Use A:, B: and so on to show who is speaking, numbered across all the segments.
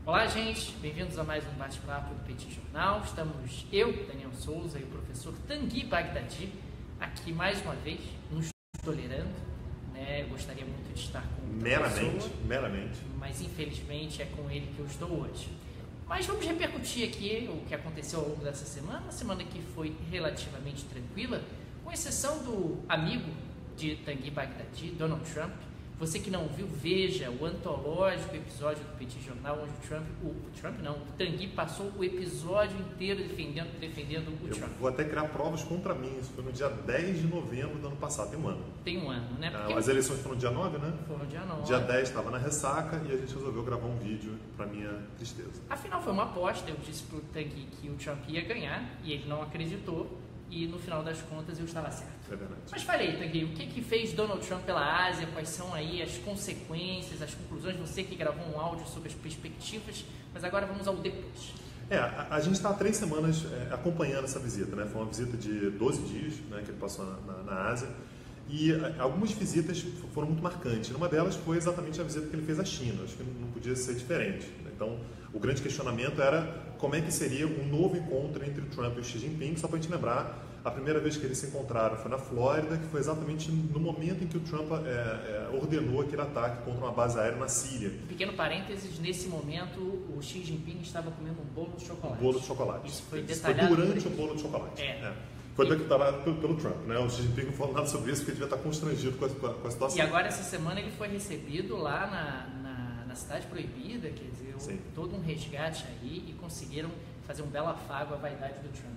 A: Olá, gente! Bem-vindos a mais um bate-papo do Petit Jornal. Estamos eu, Daniel Souza, e o professor Tanguy Bagdadi aqui mais uma vez, nos tolerando. Eu gostaria muito de estar com outra pessoa,
B: meramente.
A: mas infelizmente é com ele que eu estou hoje. Mas vamos repercutir aqui o que aconteceu ao longo dessa semana, uma semana que foi relativamente tranquila, com exceção do amigo de Tanguy Bagdadi, Donald Trump. Você que não viu, veja o antológico episódio do Petit Jornal, onde o Tanguy passou o episódio inteiro defendendo o Trump.
B: Eu vou até criar provas contra mim, isso foi no dia 10 de novembro do ano passado, tem um ano.
A: Tem um ano, né?
B: Porque as eleições foram no dia 9, né?
A: Foram no dia 9.
B: Dia 10 estava na ressaca e a gente resolveu gravar um vídeo para minha tristeza.
A: Afinal foi uma aposta, eu disse pro Tanguy que o Trump ia ganhar e ele não acreditou. E no final das contas eu estava certo.
B: É verdade.
A: Mas falei, Tanguy, o que fez Donald Trump pela Ásia? Quais são aí as consequências, as conclusões? Você que gravou um áudio sobre as perspectivas, mas agora vamos ao depois.
B: A gente está há 3 semanas acompanhando essa visita, né? Foi uma visita de 12 dias, né, que ele passou na Ásia. E algumas visitas foram muito marcantes. Uma delas foi exatamente a visita que ele fez à China. Acho que não podia ser diferente. Então, o grande questionamento era como é que seria um novo encontro entre o Trump e o Xi Jinping. Só para a gente lembrar, a primeira vez que eles se encontraram foi na Flórida, que foi exatamente no momento em que o Trump ordenou aquele ataque contra uma base aérea na Síria.
A: Pequeno parênteses, nesse momento o Xi Jinping estava comendo um bolo de chocolate.
B: Um bolo de chocolate.
A: Isso foi
B: Isso
A: detalhado.
B: foi durante o bolo de chocolate. Foi declarado pelo Trump, né? O Xi Jinping não falou nada sobre isso porque ele devia estar constrangido com a situação.
A: E agora, essa semana, ele foi recebido lá na Cidade Proibida, quer dizer, todo um resgate aí, e conseguiram fazer um belo afago à vaidade do Trump.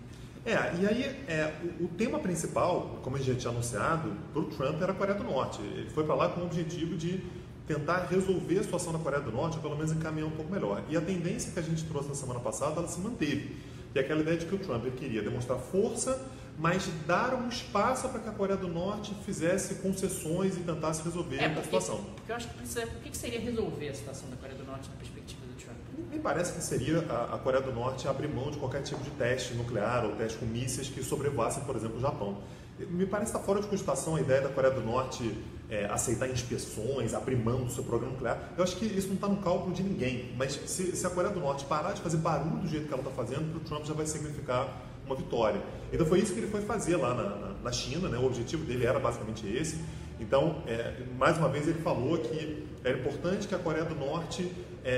B: E aí, o tema principal, como a gente já tinha anunciado, para o Trump era a Coreia do Norte. Ele foi para lá com o objetivo de tentar resolver a situação da Coreia do Norte, ou pelo menos encaminhar um pouco melhor. E a tendência que a gente trouxe na semana passada, ela se manteve. Que é aquela ideia de que o Trump queria demonstrar força, mas dar um espaço para que a Coreia do Norte fizesse concessões e tentasse resolver a situação.
A: Porque eu acho que precisa... O que seria resolver a situação da Coreia do Norte na perspectiva do Trump?
B: Me parece que seria a Coreia do Norte abrir mão de qualquer tipo de teste nuclear ou teste com mísseis que sobrevoassem, por exemplo, o Japão. Me parece que está fora de cogitação a ideia da Coreia do Norte aceitar inspeções, abrir mão do seu programa nuclear. Eu acho que isso não está no cálculo de ninguém, mas se a Coreia do Norte parar de fazer barulho do jeito que ela está fazendo, para o Trump já vai significar uma vitória. Então foi isso que ele foi fazer lá na China, né? O objetivo dele era basicamente esse. Então, mais uma vez ele falou que era importante que a Coreia do Norte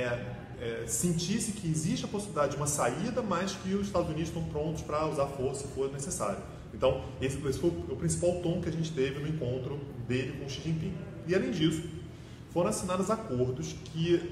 B: sentisse que existe a possibilidade de uma saída, mas que os Estados Unidos estão prontos para usar força se for necessário. Então, esse foi o principal tom que a gente teve no encontro dele com o Xi Jinping. E, além disso, foram assinados acordos que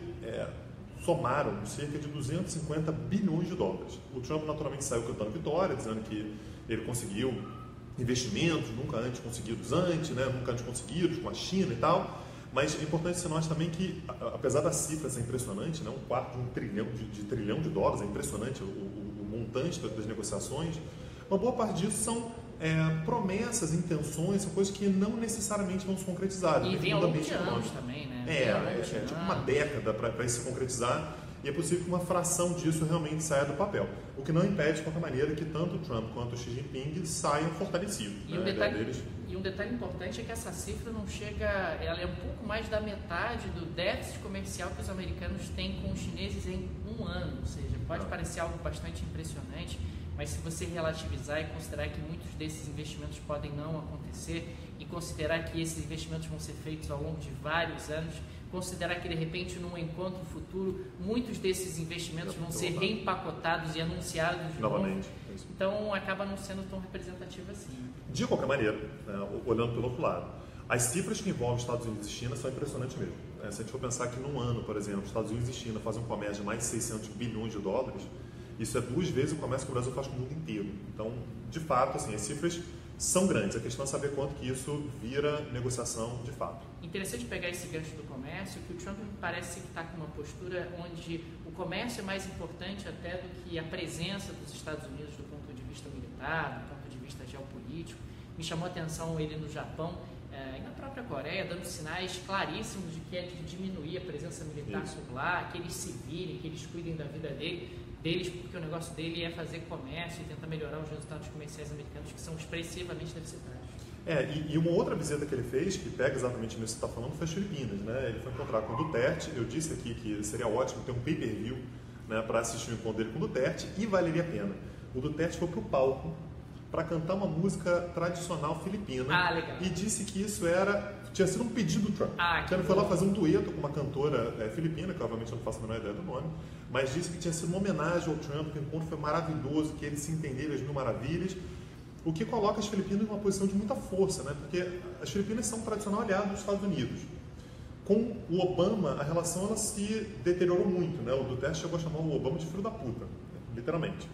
B: somaram cerca de 250 bilhões de dólares. O Trump, naturalmente, saiu cantando vitória, dizendo que ele conseguiu investimentos nunca antes conseguidos nunca antes conseguidos com a China e tal. Mas é importante você notar também que, apesar da cifra ser impressionante, um quarto de trilhão de dólares, é impressionante o montante das negociações, uma boa parte disso são promessas, intenções, são coisas que não necessariamente vão se concretizar.
A: E vem ao longo de anos também, né?
B: Tipo uma década para isso se concretizar, e é possível que uma fração disso realmente saia do papel. O que não impede, de qualquer maneira, que tanto o Trump quanto o Xi Jinping saiam fortalecidos.
A: E um detalhe importante é que essa cifra não chega, ela é um pouco mais da metade do déficit comercial que os americanos têm com os chineses em um ano. Ou seja, pode parecer algo bastante impressionante, mas se você relativizar e considerar que muitos desses investimentos podem não acontecer e considerar que esses investimentos vão ser feitos ao longo de vários anos, considerar que de repente num encontro futuro muitos desses investimentos vão ser reempacotados e anunciados de
B: novamente.
A: Novo. Então acaba não sendo tão representativo assim.
B: De qualquer maneira, olhando pelo outro lado, as cifras que envolvem Estados Unidos e China são impressionantes mesmo. Se a gente for pensar que num ano, por exemplo, Estados Unidos e China fazem um comércio de mais de 600 bilhões de dólares, isso é 2 vezes o comércio que o Brasil faz com o mundo inteiro. Então, de fato, as cifras são grandes. A questão é saber quanto que isso vira negociação de fato.
A: Interessante pegar esse gancho do comércio, que o Trump me parece que está com uma postura onde o comércio é mais importante até do que a presença dos Estados Unidos do ponto de vista militar, do ponto de vista geopolítico. Me chamou a atenção ele no Japão e na própria Coreia, dando sinais claríssimos de que é de diminuir a presença militar por lá, que eles se virem, que eles cuidem da vida deles, porque o negócio dele é fazer comércio e tentar melhorar os resultados comerciais americanos, que são expressivamente deficitários.
B: E uma outra visita que ele fez, que pega exatamente nisso que você está falando, foi as Filipinas, né? Ele foi encontrar com o Duterte. Eu disse aqui que seria ótimo ter um pay-per-view, né, para assistir o encontro dele com o Duterte, e valeria a pena. O Duterte foi para o palco para cantar uma música tradicional filipina e disse que isso tinha sido um pedido do Trump. Então ele foi lá fazer um dueto com uma cantora filipina, que obviamente eu não faço a menor ideia do nome, mas disse que tinha sido uma homenagem ao Trump, que o encontro foi maravilhoso, que eles se entenderam as mil maravilhas, o que coloca as Filipinas em uma posição de muita força, né? Porque as Filipinas são um tradicional aliado dos Estados Unidos. Com o Obama, a relação ela se deteriorou muito, né? O Duterte chegou a chamar o Obama de filho da puta, literalmente.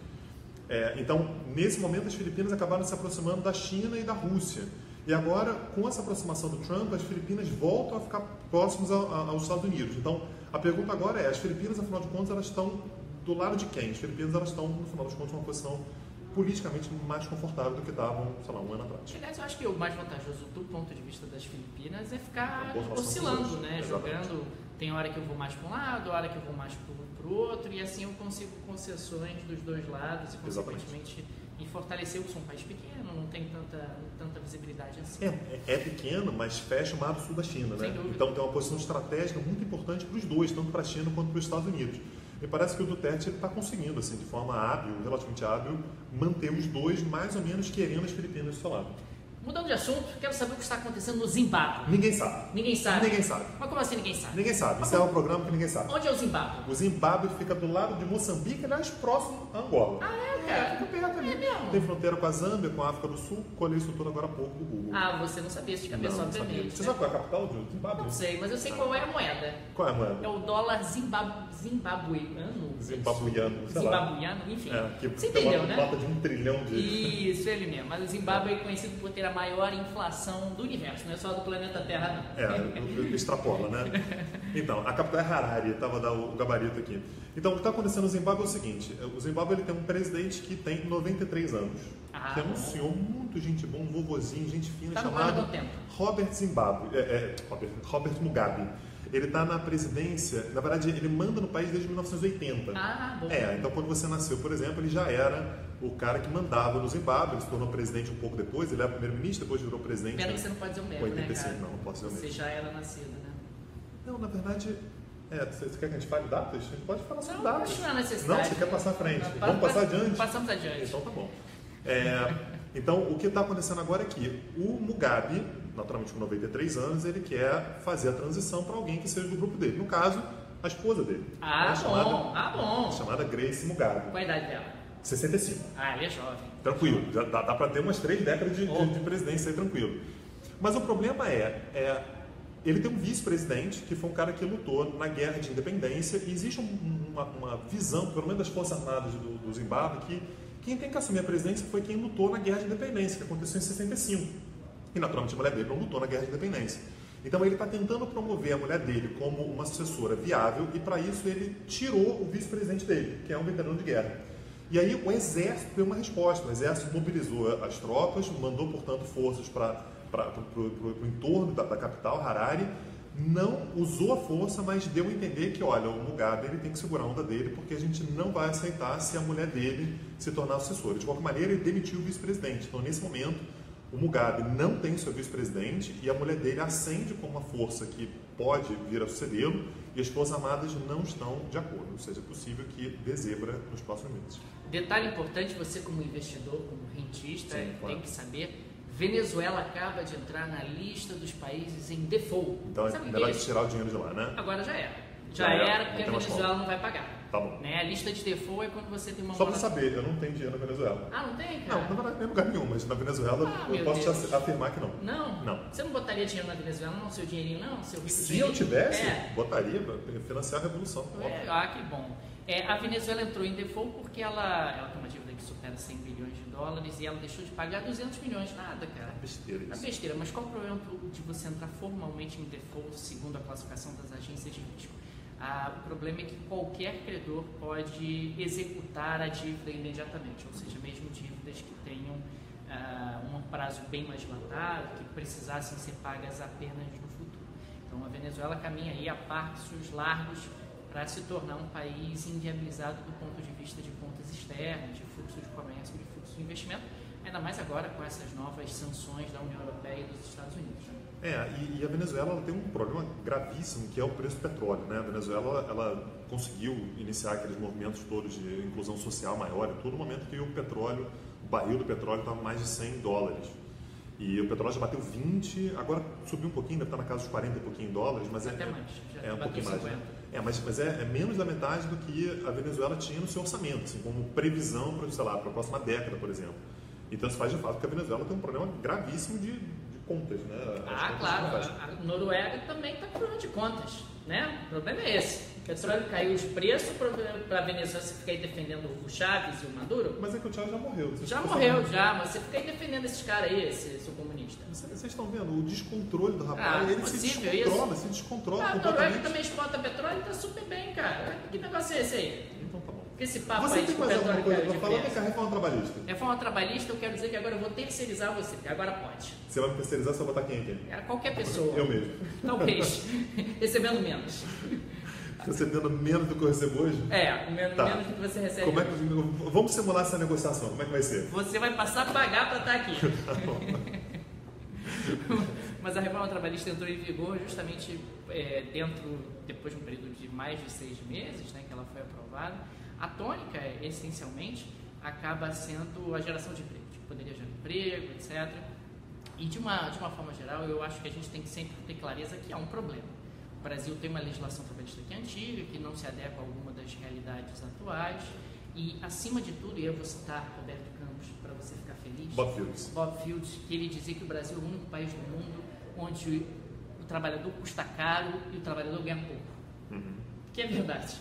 B: Então, nesse momento, as Filipinas acabaram se aproximando da China e da Rússia. E agora, com essa aproximação do Trump, as Filipinas voltam a ficar próximas aos Estados Unidos. Então, a pergunta agora as Filipinas, afinal de contas, elas estão do lado de quem? As Filipinas, elas estão, no final das contas, numa posição politicamente mais confortável do que estavam, sei lá, um ano atrás.
A: Aliás, eu acho que o mais vantajoso do ponto de vista das Filipinas é ficar oscilando, né? Jogando. Tem hora que eu vou mais para um lado, hora que eu vou mais para o outro, e assim eu consigo concessões dos dois lados e, consequentemente, e fortalecer o que são um país pequeno, não tem tanta visibilidade assim.
B: É pequeno, mas fecha o mar do sul da China, né? Então tem uma posição estratégica muito importante para os dois, tanto para a China quanto para os Estados Unidos. E parece que o Duterte está conseguindo, assim, de forma hábil, relativamente hábil, manter os dois mais ou menos querendo as Filipinas do seu lado.
A: Mudando de assunto, quero saber o que está acontecendo no Zimbábue.
B: Ninguém sabe.
A: Ninguém sabe?
B: Ninguém sabe.
A: Mas como assim ninguém sabe?
B: Ninguém sabe. Isso é um programa que ninguém sabe.
A: Onde é o Zimbábue?
B: O Zimbábue fica do lado de Moçambique, aliás, próximo a Angola.
A: Cara?
B: Fica perto ali.
A: É mesmo?
B: Tem fronteira com a Zâmbia, com a África do Sul. Colhei isso tudo agora há pouco do Google.
A: Você não sabia isso de cabeça, obviamente.
B: Você sabe qual é a capital do Zimbábue?
A: Não sei, mas eu sei qual é a moeda.
B: Qual é a moeda?
A: É o dólar zimbabuiano.
B: Zimbabuiano, sei lá.
A: Zimbabuiano, enfim.
B: Você
A: entendeu, né?
B: Nota de 1 trilhão de...
A: Isso, ele mesmo. Mas o Zimbábue é conhecido por ter a maior inflação do universo, não é só do planeta Terra, não.
B: Extrapola, né? Então, a capital é Harare, estava dando o gabarito aqui. Então, o que está acontecendo no Zimbábue é o seguinte: o Zimbábue ele tem um presidente que tem 93 anos, que é um senhor muito gente bom, um vovozinho, gente fina, chamado Robert Mugabe. Ele está na presidência, na verdade, ele manda no país desde 1980.
A: Bom.
B: Então quando você nasceu, por exemplo, ele já era o cara que mandava no Zimbábue, ele se tornou presidente um pouco depois, ele era primeiro-ministro, depois virou presidente.
A: Pena que você não pode dizer o mesmo,
B: 85,
A: né, cara?
B: não posso dizer o mesmo.
A: Você já era nascido, né?
B: Não, na verdade, você quer que a gente fale datas? A gente pode falar sobre datas.
A: Não, não é necessidade.
B: Não, você quer passar à frente. Vamos passar adiante?
A: Passamos adiante.
B: Então tá bom. Então, o que está acontecendo agora é que o Mugabe, naturalmente com 93 anos, ele quer fazer a transição para alguém que seja do grupo dele. No caso, a esposa dele.
A: Bom.
B: Chamada Grace Mugabe.
A: Qual a idade dela?
B: 65.
A: Ele é jovem.
B: Tranquilo. Já dá para ter umas 3 décadas de presidência aí, tranquilo. Mas o problema ele tem um vice-presidente, que foi um cara que lutou na guerra de independência, e existe uma visão, pelo menos das Forças Armadas do Zimbábue, que quem tem que assumir a presidência foi quem lutou na Guerra de Independência, que aconteceu em 65. E, naturalmente, a mulher dele não lutou na Guerra de Independência. Então, ele está tentando promover a mulher dele como uma sucessora viável, e, para isso, ele tirou o vice-presidente dele, que é um veterano de guerra. E aí, o Exército deu uma resposta. O Exército mobilizou as tropas, mandou, portanto, forças para o entorno da capital, Harare, não usou a força, mas deu a entender que, olha, o Mugabe ele tem que segurar a onda dele, porque a gente não vai aceitar se a mulher dele se tornar sucessora. De qualquer maneira, ele demitiu o vice-presidente. Então, nesse momento, o Mugabe não tem seu vice-presidente e a mulher dele ascende como uma força que pode vir a sucedê-lo, e as Forças Armadas não estão de acordo. Ou seja, é possível que dê zebra nos próximos meses.
A: Detalhe importante, você como investidor, como rentista, tem que saber... Venezuela acaba de entrar na lista dos países em default.
B: Então é melhor tirar o dinheiro de lá, né?
A: Agora já era. Já era, porque a Venezuela não vai pagar.
B: Tá bom.
A: Né? A lista de default é quando você tem uma...
B: Só para saber, eu não tenho dinheiro na Venezuela.
A: Não tem, cara?
B: Não vai em lugar nenhum, mas na Venezuela eu posso te afirmar que não.
A: Não? Você não botaria dinheiro na Venezuela, não? Seu dinheirinho, não? Seu rico
B: Se
A: dinheirinho?
B: eu tivesse, botaria para financiar a revolução.
A: Que bom. A Venezuela entrou em default porque ela tem uma dívida que supera 100 bilhões de dólares e ela deixou de pagar 200 milhões. Nada, cara.
B: Besteira isso.
A: Besteira. Mas qual o problema de você entrar formalmente em default segundo a classificação das agências de risco? O problema é que qualquer credor pode executar a dívida imediatamente, ou seja, mesmo dívidas que tenham um prazo bem mais dilatado, que precisassem ser pagas apenas no futuro. Então a Venezuela caminha aí a passos largos para se tornar um país inviabilizado do ponto de vista de contas externas, de fluxo de comércio, de fluxo de investimento, Ainda mais agora com essas novas sanções da União Europeia e dos Estados Unidos.
B: E a Venezuela ela tem um problema gravíssimo, que é o preço do petróleo, né? A Venezuela ela conseguiu iniciar aqueles movimentos todos de inclusão social maior e tudo no momento que o barril do petróleo estava mais de $100. E o petróleo já bateu 20, agora subiu um pouquinho, deve estar na casa dos 40 e pouquinho dólares, mas
A: até mais, já
B: um pouquinho
A: 50.
B: mais. Mas é menos da metade do que a Venezuela tinha no seu orçamento, assim, como previsão para, sei lá, para a próxima década, por exemplo. Então isso faz de fato que a Venezuela tem um problema gravíssimo de contas, né?
A: Claro, a Noruega também está com problema de contas, né? O problema é esse. O petróleo caiu de preço para a Venezuela, você fica aí defendendo o Chaves e o Maduro.
B: Mas é que o Chaves já morreu.
A: Já morreu, mas você fica aí defendendo esses caras aí, esse seu comunista.
B: Vocês estão vendo o descontrole do rapaz, ele se descontrola
A: A
B: completamente.
A: Noruega também exporta petróleo e tá super bem, cara. Que negócio é esse aí?
B: Então tá bom.
A: Esse papo
B: Você
A: aí
B: tem
A: de
B: mais alguma
A: petróleo
B: coisa para falar? Vem cá, reforma trabalhista.
A: Reforma trabalhista, eu quero dizer que agora eu vou terceirizar você, porque agora pode.
B: Você vai me terceirizar, você vai botar quem aqui?
A: Qualquer pessoa.
B: Eu mesmo.
A: Talvez. Recebendo menos.
B: Recebendo menos do que eu recebo hoje?
A: Menos do que você recebe.
B: Vamos simular essa negociação, como é que vai ser?
A: Você vai passar a pagar para estar aqui.
B: Tá bom.
A: Mas a reforma trabalhista entrou em vigor justamente depois de um período de mais de 6 meses, né, que ela foi aprovada. A tônica, essencialmente, acaba sendo a geração de emprego, que poderia gerar emprego, etc. E de uma forma geral, eu acho que a gente tem que sempre ter clareza que há um problema. O Brasil tem uma legislação trabalhista que é antiga, que não se adequa a alguma das realidades atuais. E, acima de tudo, e eu vou citar Roberto Campos para você ficar feliz.
B: Bob Fields,
A: que ele dizia que o Brasil é o único país do mundo onde o trabalhador custa caro e o trabalhador ganha pouco. Que é verdade.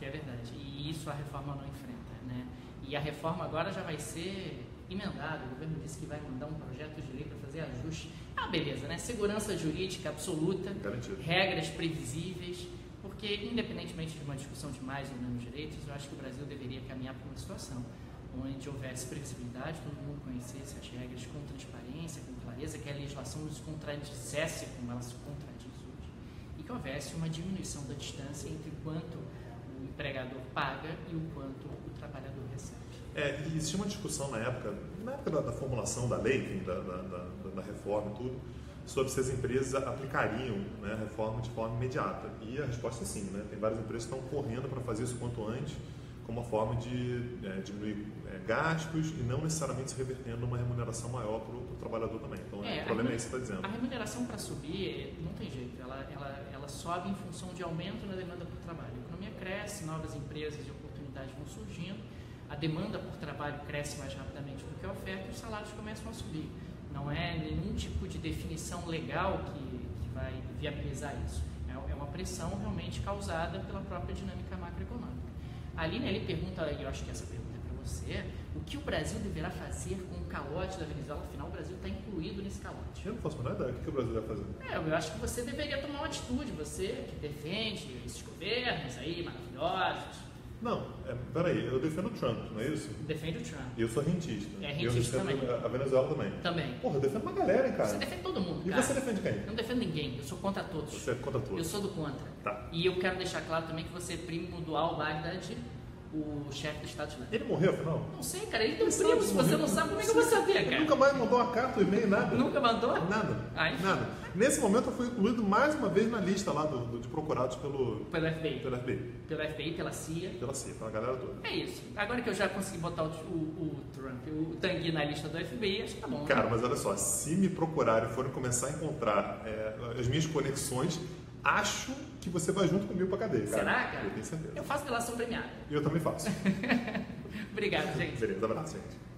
A: E isso a reforma não enfrenta, né? E a reforma agora já vai ser emendada. O governo disse que vai mandar um projeto de lei para fazer ajustes. Beleza, né? Segurança jurídica absoluta,
B: garantido.
A: Regras previsíveis, porque independentemente de uma discussão de mais ou menos direitos, eu acho que o Brasil deveria caminhar para uma situação onde houvesse previsibilidade, todo mundo conhecesse as regras com transparência, com clareza, que a legislação não se contradissesse como ela se contradiz hoje, e que houvesse uma diminuição da distância entre o quanto o empregador paga e o quanto o trabalhador recebe.
B: E existia uma discussão na época da formulação da lei, enfim, da reforma e tudo, sobre se as empresas aplicariam, né, a reforma de forma imediata. E a resposta é sim, né? Tem várias empresas que estão correndo para fazer isso quanto antes, como uma forma de diminuir gastos e não necessariamente se revertendo numa remuneração maior para o trabalhador também. Então, o problema é esse que você está dizendo.
A: A remuneração para subir não tem jeito, ela sobe em função de aumento na demanda por trabalho. A economia cresce, novas empresas e oportunidades vão surgindo, a demanda por trabalho cresce mais rapidamente do que a oferta e os salários começam a subir. Não é nenhum tipo de definição legal que vai viabilizar isso. É uma pressão realmente causada pela própria dinâmica macroeconômica. A Aline, ele pergunta, e eu acho que essa pergunta é para você, o que o Brasil deverá fazer com o calote da Venezuela? Afinal, o Brasil está incluído nesse calote.
B: Eu não faço a menor ideia. O que o Brasil vai fazer?
A: Eu acho que você deveria tomar uma atitude, você que defende esses governos aí maravilhosos.
B: Não, peraí, eu defendo o Trump, não é isso?
A: Defende o Trump.
B: E eu sou rentista.
A: Rentista também.
B: A Venezuela também.
A: Também.
B: Porra, eu defendo uma galera, hein, cara.
A: Você defende todo mundo,
B: e
A: cara.
B: E você defende quem?
A: Eu não defendo ninguém, eu sou contra todos.
B: Você é contra todos.
A: Eu sou do contra.
B: Tá.
A: E eu quero deixar claro também que você é primo do al-Baghdadi, o chefe do Estado Islâmico.
B: Ele morreu, afinal?
A: Não sei, cara. Ele tem um primo. Se você não sabe, como é que eu vou saber, cara?
B: Ele nunca mais mandou uma carta, um e-mail, nada.
A: Nunca mandou?
B: Nada. Nada. Nesse momento eu fui incluído mais uma vez na lista lá de procurados pelo FBI.
A: Pelo FBI, pela CIA.
B: Pela CIA, pela galera toda.
A: É isso. Agora que eu já consegui botar o Trump, o Tanguy na lista do FBI, acho que tá bom.
B: Cara,
A: né?
B: Mas olha só, se me procurarem e forem começar a encontrar as minhas conexões, acho que você vai junto comigo pra cadeia, cara.
A: Será, cara?
B: Eu tenho certeza.
A: Eu faço delação premiada.
B: E eu também faço.
A: Obrigado, gente.
B: Beleza, abraço, gente.